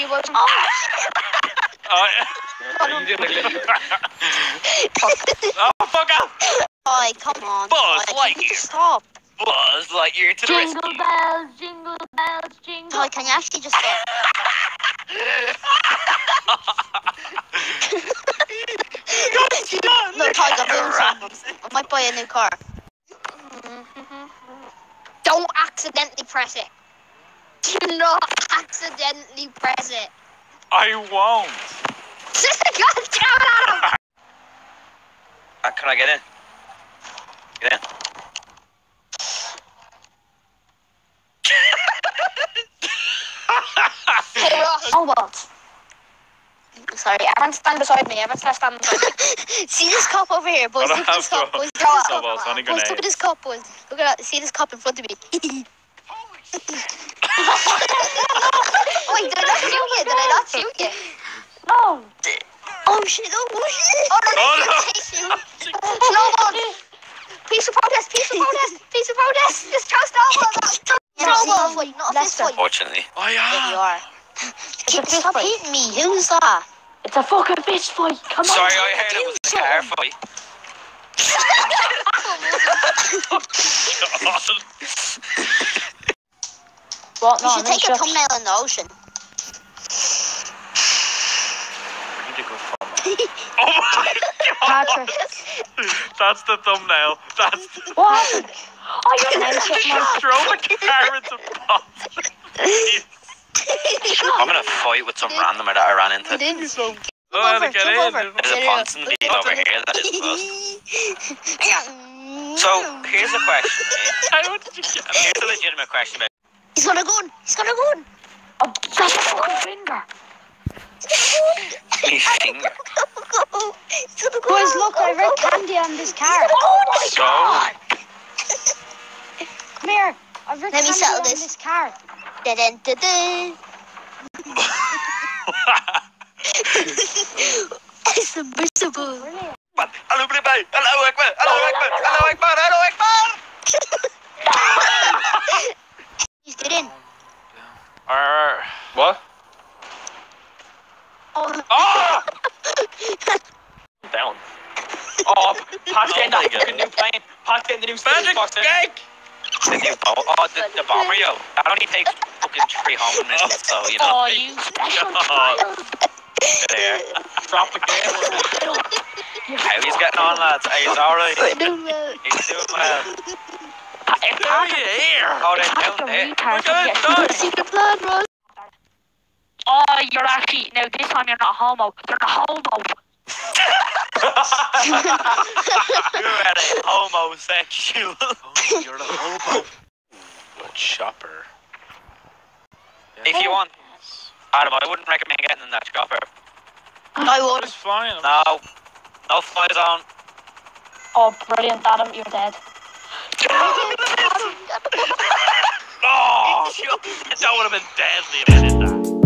you was. Oh, fuck off! Oh, come on. Buzz Can you Lightyear. stop? Buzz Lightyear to the rescue. Jingle bells, jingle. Toy, can you actually just stop? No, Toy, I'm doing something. I might buy a new car. Don't accidentally press it. Do not accidentally press it. I won't. God damn it! Can I get in? Get in. Hey Ross. Oh what? Sorry, everyone stand beside me. Stand beside me. See this cup over here, boys. Look at this cup, boys. Boys, look at this cup, boys. Look at that. See this cup in front of me. Wait, did I not shoot you? No. Oh shit! Oh shit! Oh no! Snowball! Peace of protest! Just throw snowballs! Snowballs! Wait, not a fist fight. Fortunately. Oh yeah. There you are. Stop hitting me! Who's that? It's a fucking fist fight. Come on. Sorry, I heard it was a car fight. What? You should take a thumbnail in the ocean. Oh my god! Patrick. That's the thumbnail. That's the... What happened? Oh, you're an Just throw the car into pots. I'm in a fight with some randomer that I ran into. Oh, to get in. There's a Ponson lead over here that is close. So, here's a question. Here's a legitimate question. He's got a gun. Oh, that's a fucking finger. My finger. Boys, look, I read candy on this card. Oh my god! Come here. I've read Let me candy settle on this. this card. It's submersible. Hello, Akbar. He's good in. What? Oh! Down. Oh, Pat's getting that fucking new plane. Pat's getting the new Magic Egg! The new the bomber, yo. That only takes fucking 300 minutes, so, you know. Oh, you special child. There. Drop the game. How he's getting on, lads? He's alright. He's doing well. How are you here? Oh, they're down there. See the blood, Ross? Oh, you're actually... No, this time you're not homo. You're a homo. You're at a homosexual. You're a homo. What chopper? If you want, Adam, I wouldn't recommend getting in that chopper. I would. It's flying. No fly zone. Oh, brilliant, Adam. You're dead. Oh, that would have been deadly if I did that.